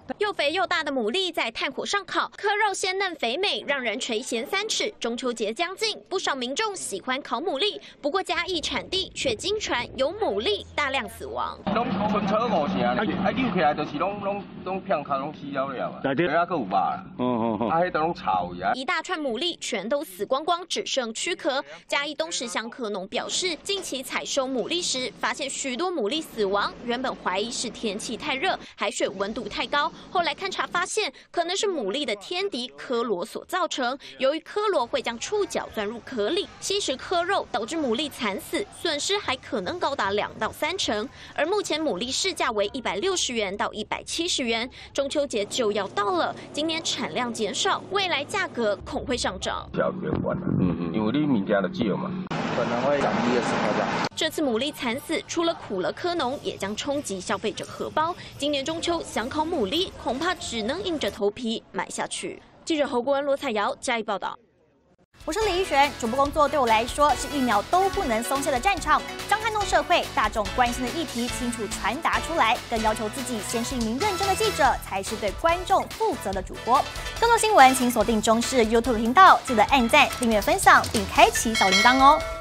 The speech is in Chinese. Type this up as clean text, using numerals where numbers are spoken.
又肥又大的牡蛎在炭火上烤，颗肉鲜嫩肥美，让人垂涎3尺。中秋节将近，不少民众喜欢烤牡蛎，不过嘉义产地却经传有牡蛎大量死亡。 拢春秋5成，扭起来就是拢片壳拢死了了，底下搁有肉啦。迄都拢炒呀。 一大串牡蛎全都死光光，只剩躯壳。嘉义东石乡科农表示，近期采收牡蛎时，发现许多牡蛎死亡，原本怀疑是天气太热，海水温度太高，后来勘查发现，可能是牡蛎的天敌科罗所造成。由于科罗会将触角钻入壳里，吸食颗肉，导致牡蛎惨死，损失还可能高达2到3成。而目前牡蛎市价为160元到170元，中秋节就要到了，今年产量减少，未来价格恐会上涨。 因为你物件就少嘛，可能会涨1-20块这样。 这次牡蛎惨死，除了苦了科农，也将冲击消费者荷包。今年中秋想烤牡蛎，恐怕只能硬着头皮买下去。记者侯国文、罗彩瑶嘉义报道。 我是李依璇，主播工作对我来说是1秒都不能松懈的战场，将撼动社会大众关心的议题清楚传达出来，更要求自己先是一名认真的记者，才是对观众负责的主播。更多新闻请锁定中视 YouTube 频道，记得按赞、订阅、分享，并开启小铃铛哦。